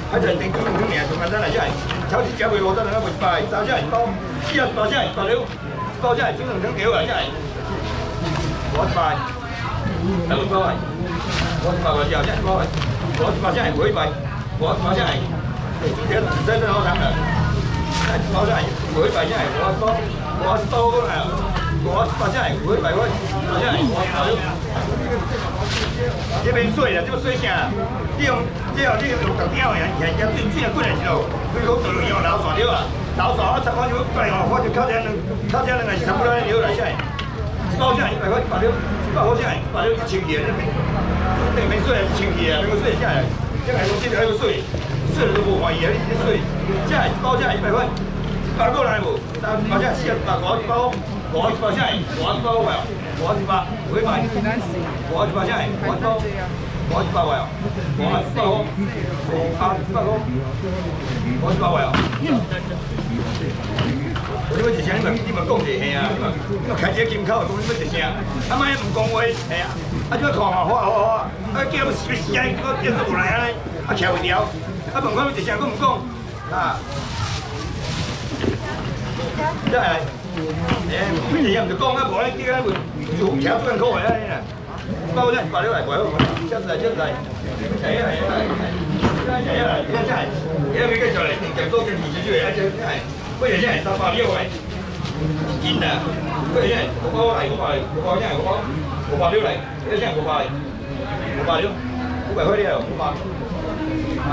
还在顶2两尔，上简单来只，超市价卖50两，卖100，3只包，4包只100了，1包只整2两条来只，50，2包来，50包只1包来，50包只5100，50包只，今天真好谈了，1包只5100只，50包过来，50包只5100块，包只50包了。 这边水啦，这个水啥？你用竹条的，现在水啊过来是咯，水好多用流线了啊，流线我10块就过来哦，我就靠这两个是差不多了来下，1包下100块100了，1包好下100了1,000起啊，这边水1,000起啊，那个水下来，这个东西还有水，水都无欢喜啊，你这水，这1包下100块，100过来无？3包下4包5包，5包下5包块哦。 50包，500，50包下来，50包，50包块哦，50包，50包，50包块哦。你要一声，你嘛讲一下啊，你嘛开这金口，讲你要一声，啊莫唔讲话，系啊，啊怎看嘛，好，啊叫我死死啊，我电视无来啊，啊撬袂掉，啊问我要一声，我唔讲，啊，再来。 你哋又唔就講啊，無咧啲咧會做橋專科嚟啊，包啫，白料嚟，白料嚟，真係，係啊，真係，而家佢繼續嚟，就多嘅電視出嚟啊，真係，不如真係300料嚟，見啊，不如真係5包嚟，5包真係5包料嚟，真係5包嚟，5包料，500塊啲啊，5包，啊，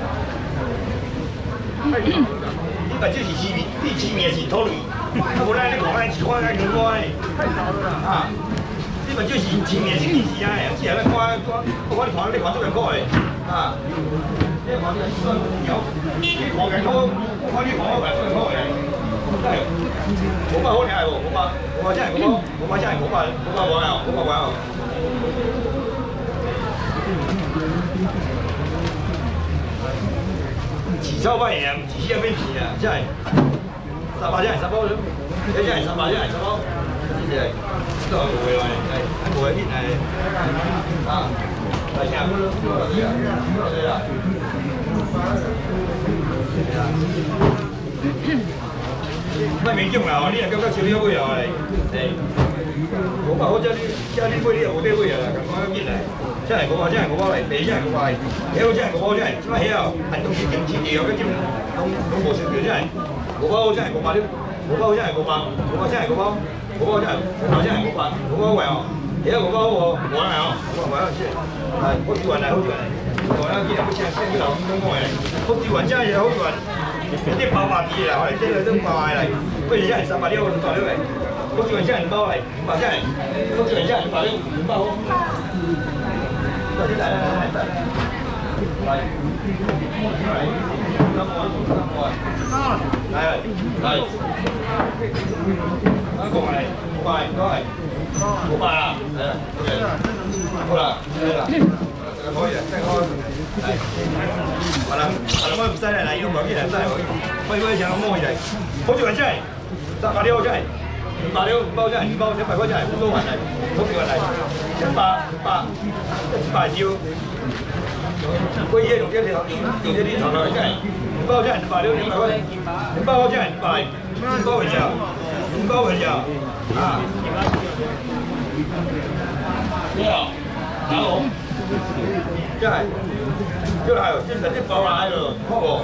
呢個就是市面，啲市面係土類。 啊，无咱你看咱1块2块的，啊，你们就是前面是意思啊，只系咱看，我你看你看2块的，啊，你看这个有，你看2块，我看你看我2块的，哎，500好尔无？500真系500真系500块哦，500块哦。起炒饭也，起先变起啊，真系。 300只3包了，这只300只3包，这是都有回来，哎，无会紧哎，啊，来下，对啊，卖勉强啦，你若感觉收了尾啊嘞，哎，500好叫你买，你也无买尾啊，咁讲紧来，这系500，这系500来，第二只系500，还有这系500，这系，即摆遐哦，很东西经济的哦，佮即拢无收着，这系。 5包真係500了，5包真係500，5包真係5包，5包真係500真係500塊哦，而家5包喎，5嚟哦，5嚟先，係好似雲嚟，好似雲嚟，我咧見人不請先頭先講嘅，好似雲真係好似雲，有啲爆白啲啦，我哋即係都爆埋嚟，不如真係300了，300了嚟，好似雲真係5包嚟，500真係，好似雲真係500了，5包好，嚟，係，過嚟，500啦，係啊，好啦，可以啦，真開，係，係啦，我唔使嚟，要冇幾嚟，真係冇，喂，上摸嚟，好似話真係，300了真係，500了5包真係，5包100塊真係，好多雲嚟，好幾雲嚟，100招。 貴嘢用這啲頭來真係，5包真係200了，200塊，5包真係200，5包回家，5包回家，啊！你好，打龍，真係，真係，真係啲包來了，好唔？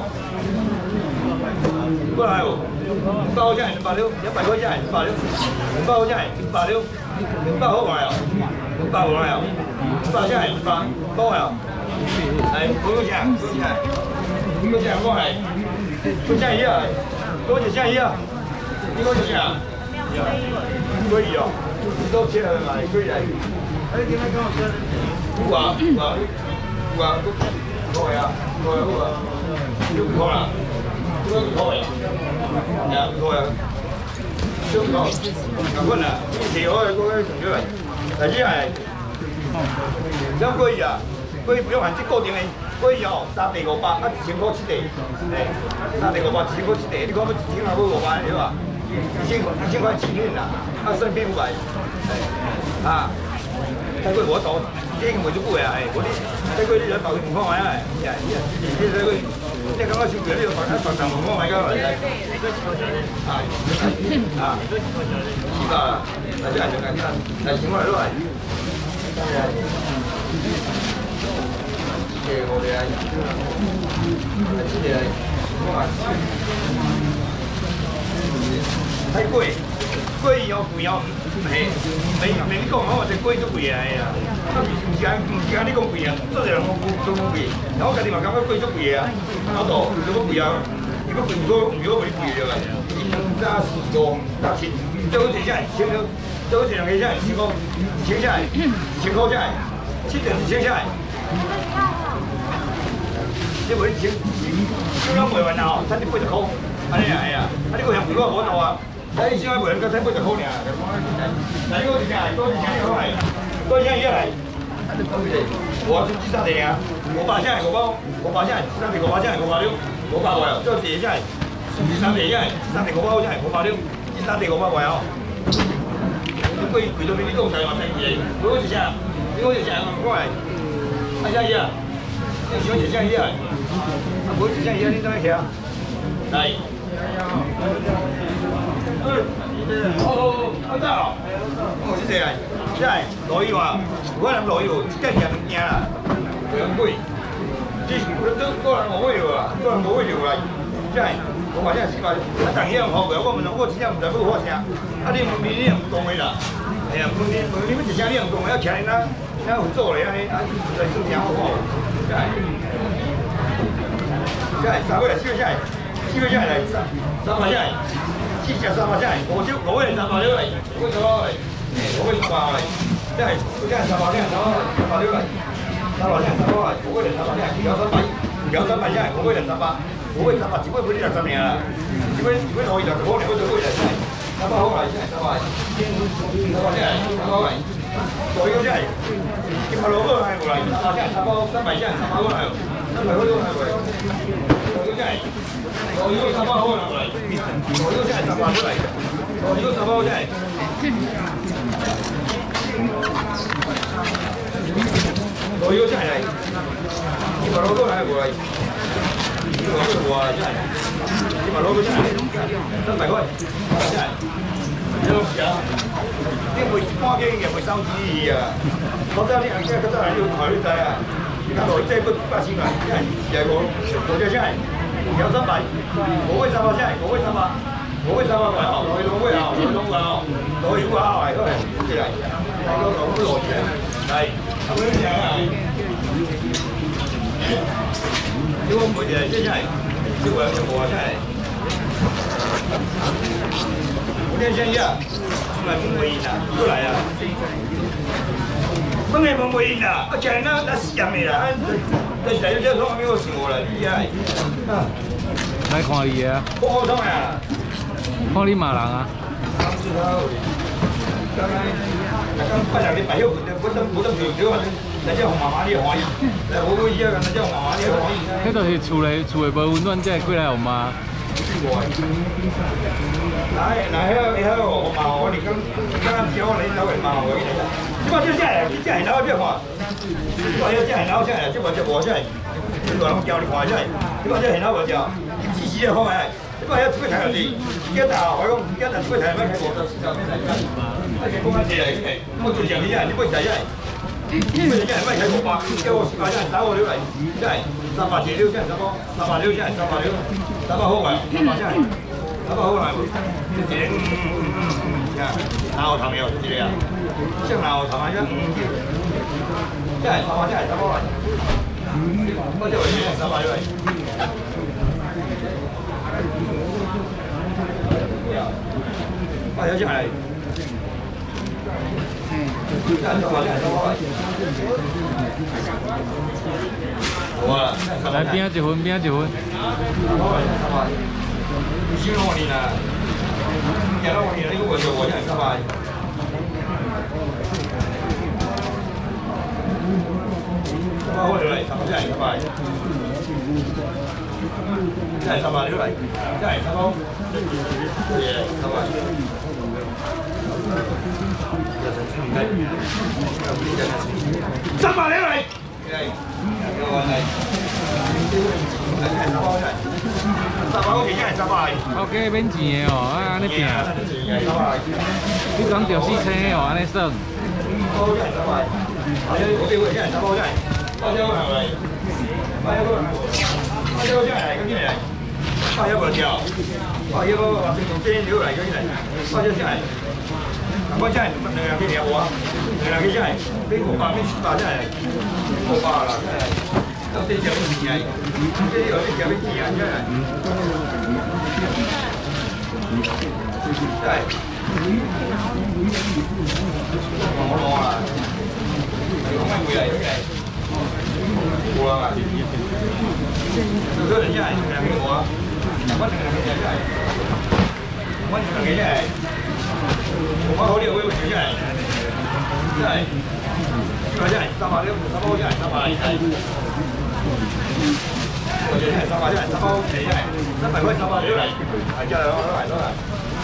過來喎，5包真係200了，100塊真係200了，5包真係200了，5包好賣啊，5包好賣啊，5包真係200，包賣啊！ 嚟，嗰個錢，嗰個錢過嚟，嗰隻嘢啊，嗰隻嘢啊，呢個隻啊，可以哦，多錢係咪可以嚟？誒點解咁嘅？話，過嚟啊，都唔過啦，都唔過嚟，係啊，唔過啊，都唔過，咁困難，其他嗰個同咗嚟，但係係，可以啊。 佢不用限制固定的，可以哦，3地500，啊1000塊1地，誒，3地500，1000塊1地，你講要1000還冇500對吧？1000塊7年啦，啊順便500，啊， 太贵我倒，这个袂足贵啊！我你太贵你来倒去问看卖啊！你太贵，你感觉收贵你就放放上问看卖个来。啊，是吧？那这样就讲，来先我来落来。这个我来，这个哇，太贵。 贵哦，贵哦，没讲哦，这贵就贵啊，哎呀，唔是讲你讲贵啊，做人都讲贵，然后家己嘛感觉贵就贵啊，老多如果贵啊，如果贵唔过袂贵着啦，伊早5、6、7，最好一下1000块，最好一两个下1000块，1000下来，1000块下来，7点1000下来，你袂1000，就咱卖完啦吼，差你80块，安尼啊，哎呀，啊你个嫌贵我无到啊。 哎，现在卖个才80块尔，来个一下，多一下好来，多一下也来。我就几三点啊？500下500下，3点500下560，500块哦，就第一下，3点下，3点500下560，第3点500块哦。你贵到比你讲台嘛便宜，每一下，每一下5块，啊下一啊，你想一下一啊？啊，每一下一啊，你怎么吃？来。 好大哦！我是谁来？这来罗伊话，我人罗伊有这件物件啦，袂用贵。这个人无会有啊，个人无会有啦。这来，我话这400，啊，当然好个，我真正唔知要发啥。啊，你问你唔讲的啦。哎呀，问你们一声你唔讲，要请人啊，那有做嘞安尼，啊，来算听好看。这来3个来，4个下来，4个下来300下来。 4只300下来，5只5个300六来，5个300来，5个300来，这系这系300下300六来，300下300来，5个300下，200下来，5个300，5个300，一尾赔你60年啦，一尾可以60块，2尾就贵来，300好来，这系300，300下来，300来，所以这系100多个来过来，300下300下300个来，300个都来过来，所以这系。 我有300块来，我有现在300块来，我有300块来。我有现在100多个来过来，100多个我现在100多个现在300块，现在。有啥？你卖半斤也卖3支啊？我早你现在早来你考虑知啊？你看落这个8千块，现在我这现在。 200，5位300下，5位300，5位300块哦，6位啊，6位哦，6位啊，来，过来，进来，来个龙不落去，来，他们讲啊，因为我们接下来，就我要就我下来，我先先下，来问回应啦，过来啊，问个问回应啦，我讲那死人的啦，这现在这从没有想过了，厉害。 来看伊啊！ 我通啊！ 看你骂人啊！ 刚拜六你拜休，不得就那叫妈妈你欢喜，我我以后那叫妈妈你欢喜。 迄就是厝内无温暖，才会过来互妈。那我妈我你刚教我你老个妈我，你把这下来，你这很老这话，你把这很老下来，这把这我下来，这个人教你看下来，你把这很老我教。 几好哎！你把遐出去睇下你，一打我讲，一打出去睇咩睇我？而且讲下子嚟，我最上啲人，你不使呀？你不使呀？咪睇500，叫我10块钱找我了嚟，真係300借了，真係300了，真係300好啊，300真係300好啊！你這鬧頭有啲啊，像鬧頭啊一真係300真係300嚟，我這回先300了嚟。 有进来。 来边一份，边一份。 你形容我你呢？讲到我你了，因为我现在上班。上班回来，上班现在上班。现在上班回来，现在上班。对，上班。 300来。 OK， 免钱的哦，啊，安尼拼。你讲着4千的哦，安尼算。 我真係兩幾條喎，兩幾真係俾500、俾700真係500啦，真係有啲就唔係，有啲就俾自然真係，真係我攞啊！有咩會嚟嘅？冇啦，有啲人真係兩幾我啊，我兩幾真係，我兩幾真係。我好啲，我會少真係，真係，呢個真係300，300真係300，我真係300真係300，真係300塊300嚟，係真係攞嚟，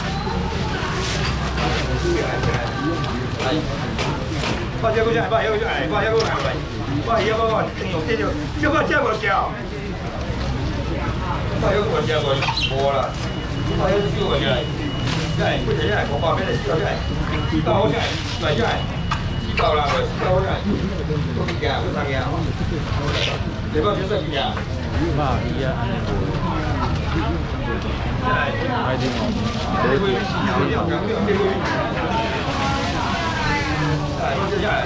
係，800個真係800個真係800個係，800個定用定用，這個價我交，800個我交過冇啦，800個少我真係。真係，佢哋真係我話俾你知道，真係試包真係，嚟真係試包啦，試包真係都幾嘅，都三嘅，你包少少幾嘅 ？200啊，安尼無。 真係， 快啲講。 你會試下呢個咁樣，你會係真係。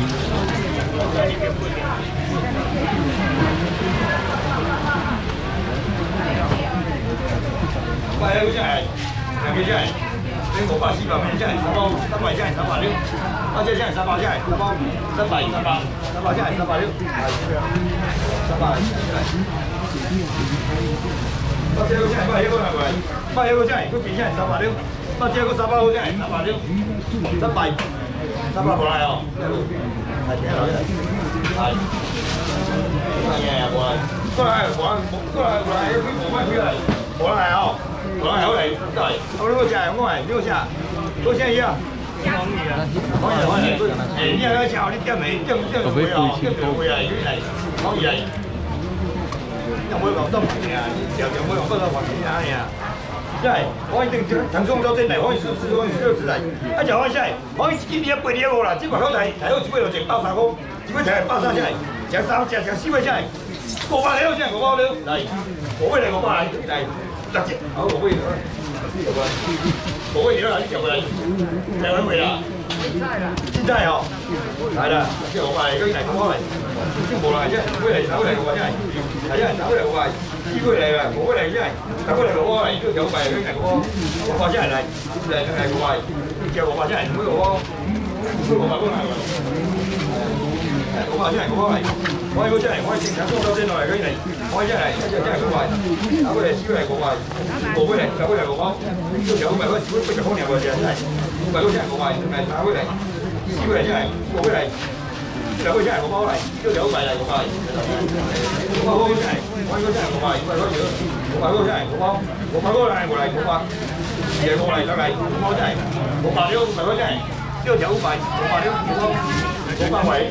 喂，真係。兩幾真係，你500、400蚊真係3包，300真係300六，啊即係真係300真係5包，300、300真係300六，係300真係。800個真係800個係咪？800個真係，嗰件真係300六，800個300個真係300六，300冇嚟哦，係幾多？係。係啊，過嚟，過嚟，冇乜佢嚟，過嚟哦。我來，對，我如果講，我話6下，6下一樣。你要講，你點未？點會啊？點會啊？原來可以啊！有冇講東西啊？有冇講不能話其他呀？即係我一定騰衝到真嚟，可以60嚟。一就開始，可以今年8年冇啦，只不過睇好只會有剩80個，只會睇80出嚟，剩3隻，剩4位出嚟，500了先，500了，嚟，500嚟500嚟。得啫，好，我會啦，呢條嚟，就咁會啦。現在哦，係啦，即係我話嗰啲嚟咁開嚟，先冇啦，即係會嚟手嚟嘅話真係，係因為手嚟嘅話，支會嚟嘅，冇會嚟真係，手會嚟嘅話嚟都有幣嗰啲嚟嘅喎，我話真係嚟嘅話，即係我話真係唔會嘅喎，我話嗰個係喎，我話真係我嚟，我係嗰真係我係正常裝修先落嚟嗰啲嚟。我真係嗰位，打過嚟燒嚟嗰位，冇過嚟打過嚟嗰個，有咪嗰燒不就好靚喎真係，唔係嗰真係嗰位，係打過嚟燒嚟真係，冇過嚟，有個真係嗰包嚟，都有米嚟嗰位，嗰包真係，我嗰真係嗰位，我嗰樣，我嗰真係嗰包，我嗰個係過嚟嗰包，嘢過嚟得嚟，嗰包真係，我白咗唔係嗰真係，都有米，我白咗嗰包位。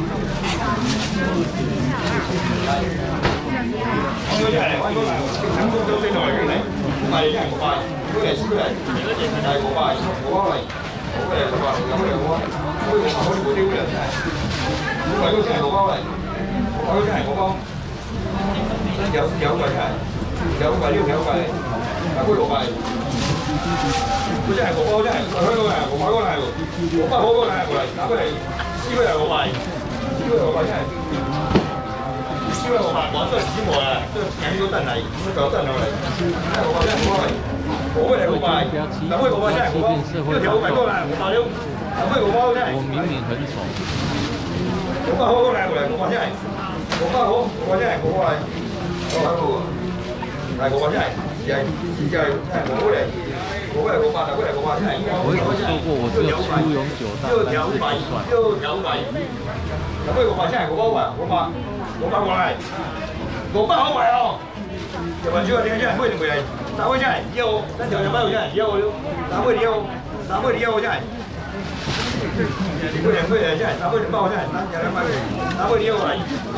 我嗰真係，我嗰嚟，成功都升落嚟嘅嚟，唔係真係冇賣，嗰嚟燒嚟，係冇賣，冇嚟，冇嚟冇賣，有嚟冇賣，嗰啲好似冇啲人真係，冇賣嗰真係冇包嚟，冇賣嗰真係冇包，有賣真係，有賣呢個有賣，但係嗰冇賣，嗰真係冇包真係，香港係冇賣嗰係，冇包好嗰係過嚟，打過嚟，燒嚟冇賣，燒嚟冇賣真係。因為我話廣州市我啊，都引咗燈嚟，咁就燈落嚟，真係我話真係好嚟，好嘅嚟好賣，但係我話真係好包，呢條好賣多啦，我賣咗，但係我包真係。我明明很爽。我包好過嚟，我話真係，我包好，我真係好嚟，我包好，但係我話真係，係真係好嚟，好嚟我包，但係我話真係，我說過我只有出永久大，但是不算。但係我話真係好包啊，我話。600過嚟，600好賣哦！就話主要點真係每年回嚟，3位真係，1號，3條就8號真係，1號了，3位2號，3位2號真係。 2倍的现在3倍2包现在3倍2倍3倍2过来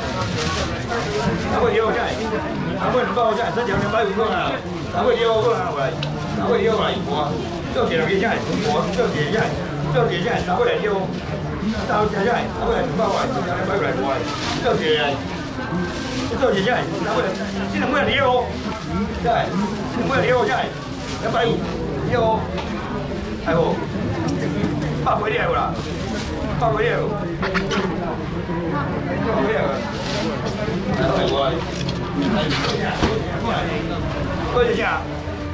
，3倍2现在3倍2包现在3条250过来，3倍2过来过来，3倍2过来我这几条现在我这几现在3倍2，3倍2现在3倍2包过来，3条200过来过来，这几这几现在3倍现在2倍2，对，2倍2现在250 2，还有。8倍2啦，8倍2，8倍2，来我，多少钱啊？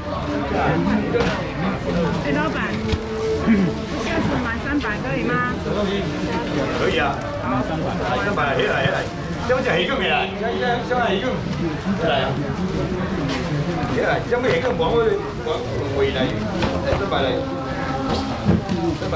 哎，老板，下次买300可以吗？ 可以啊，300，来，这不是鱼羹来，这鱼羹，来啊，来，这不鱼羹，我回来，300来。300，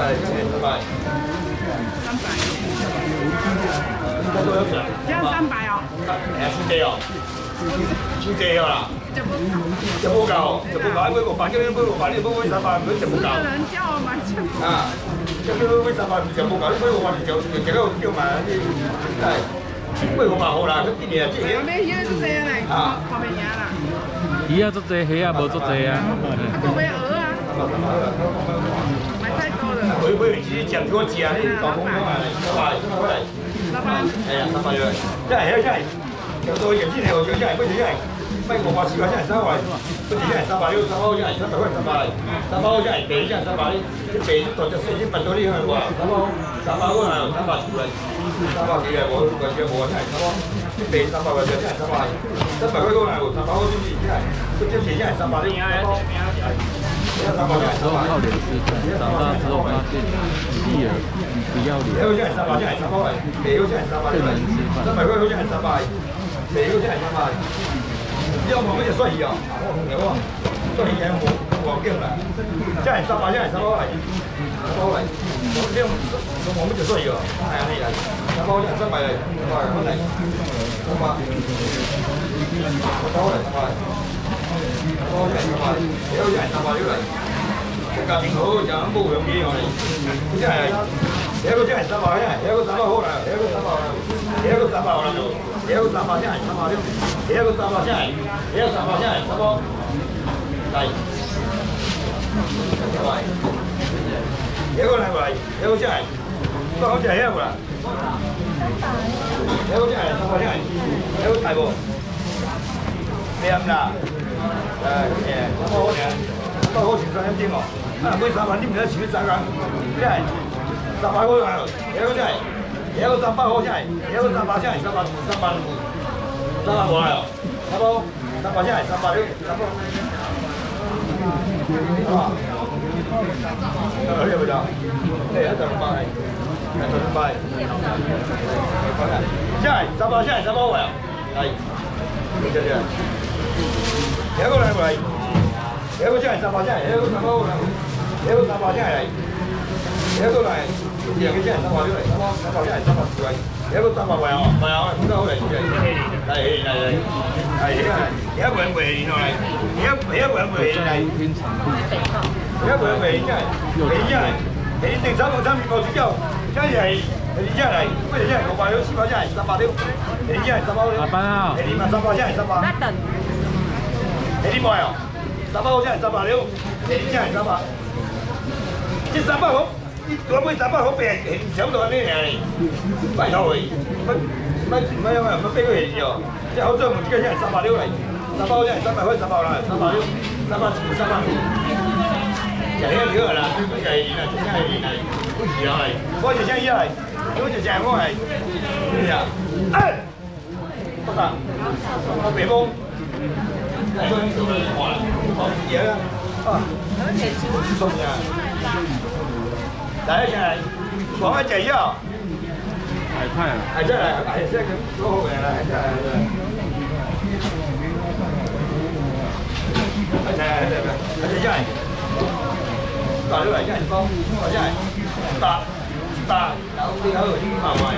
这样300哦。 哎，真济哦，真济哦啦。就不够，因为我把叫你买300，你就不够。 有人叫我买这。 啊，叫你买300就不够，你买500就这个叫嘛，哎，买500好啦，佢今年这个。 后面鱼是这样嘞，后面赢啦。 鱼啊足济，虾啊无足济啊。 后面鹅啊。买太多了。 会自己讲给我讲，你搞空啊，300过来。 老板。 哎呀，300了，这还要多一点，今年我就这样，不行这样。卖5包4包，现在300，不是现在360，3包现在300块300，3包现在白现在300，这白是大只细，这蛮多厉害哇，3包过来，300出来，300几来，我完全无现在3包，这白300块现在300块过来，300块就是现在，这现在300的，3包，现在300现在300， 靠脸吃饭，长大之后发现继而不要脸。 白现在300，现在3包来，白现在300，300块现在300，白现在300。要我们就算鱼啊，算鱼我定了，现在300，现在3包来，3包来，我们就算鱼啊，哎呀那个，3包现在300来，300来，300，3包来300，3包现在300，然后现在300又来，这家庭好讲不容易哦，现在，然后现在300现在，然后3包好来，然后3包来，然后3包来。然后300现在300了，然后300现在，然后300现在3包，来，然后来过来，然后现在，多少钱过来？然后现在300现在，然后大不？掂啦，3包好钱，3包好钱3点哦，啊买300你唔使钱3个，即係300好来了，然后现在。然后300好现在，然后300现在300过来哦，3包300现在300了，3包，啊，有冇得？哎，100，100，现在300现在3包过来，来，对对，然后来过来，然后现在300现在，然后3包过来，然后300现在来，然后来。2個真係300咗嚟，300真係300出嚟，有一個300位啊，唔係啊，點解好嚟出嚟？係，有一個人回嚟，有一個人回嚟，有一個人回嚟真係，你定3個3個之後，跟住係你真係，不如真係600咗，700真係300咗，你真係300咗，你點啊300真係300，你點買啊？300真係300咗，你真係300，即300好。我買300好平，想到呢嚟，拜託佢，乜因為乜俾佢嚟咗，即係好多門自己真係300了嚟，300真係300開300啦，300了，300，就係呢個啦，佢就係練啦，真係練嚟，好似又係，嗰隻聲依嚟，嗰隻正我係，咩啊？不得，我鼻風，係嗰啲做嚟話，講嘢啦，啊，送呀。来一下，往一隻腰， 海派啊， 係真係，係真係咁好嘅啦，係真係。係真係，真係，大咗嚟真係多，真係大，有啲喺度啲麻煩，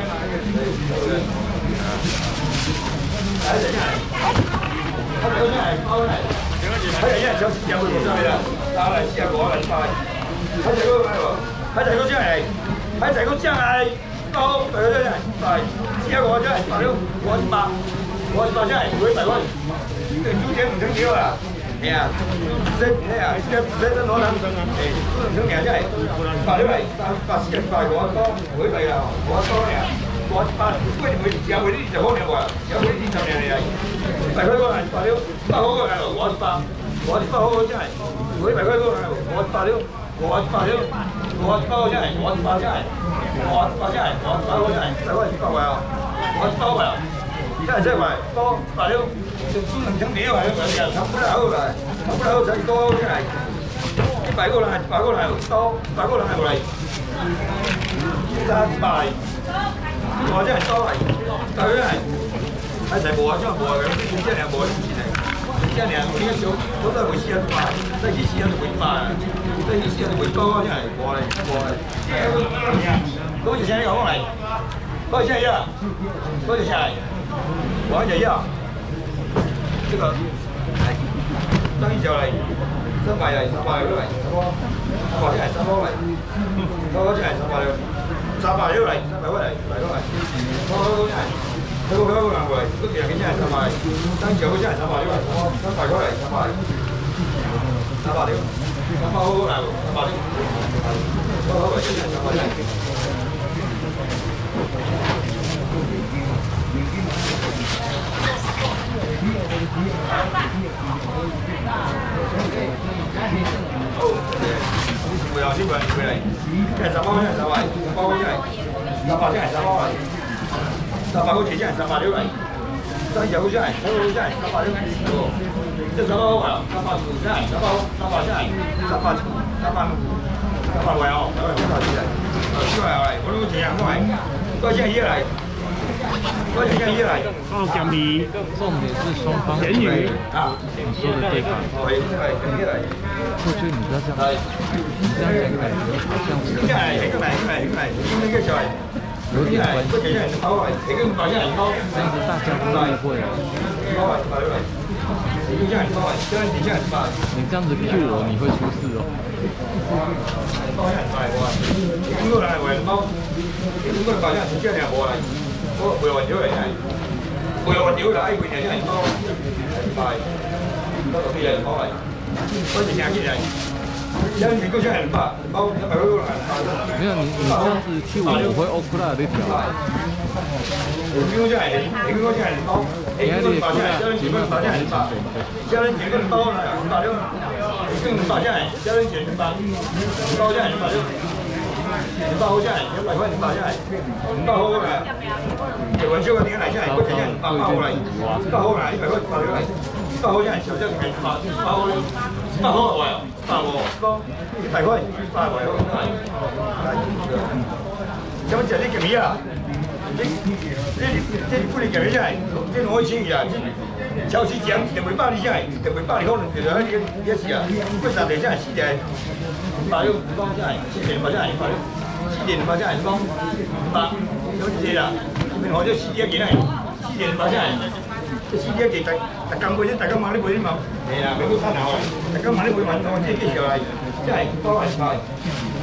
係真係，佢哋真係包嚟，佢哋真係想有冇上去啦，打嚟試下講嚟快，佢哋嗰個。佢哋嗰張嚟，佢海菜佫酱来，包100块这样，100，其他5这样，160，518这样，500块，对，猪脚5成几啦？哎呀，这哎呀，这这攞人，哎，2成2这样，160来，140，150包，500啦，500呀。我8，贵你只会你20块尔，只会你20年尔，100块过来，160，100块过来了，518，我100块真系，100块过来了，586，518了，518真系，518真系，518真系，518真系，100块100块啊，518块啊，真系100块，多186，就2成2块，差不多好啦，差不多好才多真系，100过来，100过来，多100过来过来，300。我真系多嚟，但係喺成無啊，真係無啊，咁啲真係無錢嚟，真係我呢一少，我都係會試下賣，即係試下就會賣，即係試下就會多，真係無嚟無嚟。多謝晒你講嚟，多謝晒啊，多謝晒，我謝呀，呢個係當然就嚟300嚟，300嚟，300真係300嚟，300真係300嚟。300嚟，300块嚟，100块嚟，好真係，佢個過嚟，都其實幾真係300，當時佢真係300嚟，300塊嚟，300條，300好嚟，300條，好嚟真係300嚟。會有先會嚟，真係300蚊，真係300，300蚊真係300真係300嚟，300好似真係300料嚟，真係有真係，好真係300料，即係300好啊，300真係300好，300真係300位哦，300錢嚟，呢個又嚟，我都正人都係，都係真係嚟。多謝建議嚟。 哦，鹹魚，重點是雙方對啊，說的對方。我覺得你不要這樣，你這樣講感覺好像是。有點關係。這樣子大家都誤會了。你這樣子 Q 我，你會出事哦。我袂話屌嚟係，袂話屌嚟，會係真係多，係，多啲人講嚟，嗰陣時嚟，因為嗰陣係包100塊過來，沒有你這樣子 Q 我會 OK 啦，你調。嗰陣係，嗰陣係包，嗰陣包真係，嗰陣包真係100，嗰陣嗰陣包啦100了，嗰陣包真係，嗰陣100，包真係100了。200好真係，100塊200真係，200好㗎。就運銷嗰啲嚟真係，嗰陣真係200包嚟，200好嚟，100塊200嚟，200好真係，就真係200好，200好係，200喎，100塊200位好真係。咁就呢條嘢啊，呢副嚟條嘢真係，即係我以前啊，超市獎就會包你真係，就會包你可能就係一時啊，嗰陣地真係試嘅。100了，200真係，4年200真係100了，4年200真係200，有啲啦，我都4年幾啦，4年200真係，即4年幾大家每日大家買呢杯嘛，係啊，每個餐頭，大家買呢杯問我知幾時嚟，真係包係100。